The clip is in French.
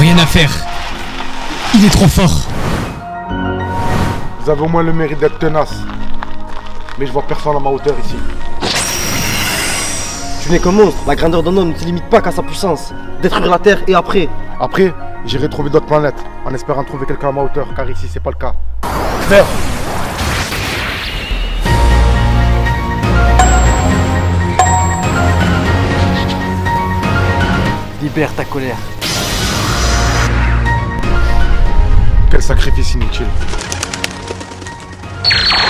Rien à faire. Il est trop fort. Vous avez au moins le mérite d'être tenace. Mais je vois personne à ma hauteur ici. Tu n'es qu'un monstre. La grandeur d'un homme ne se limite pas qu'à sa puissance. Détruire la Terre et après. Après, j'irai trouver d'autres planètes, en espérant trouver quelqu'un à ma hauteur, car ici c'est pas le cas. Merde. Libère ta colère. Quel sacrifice inutile.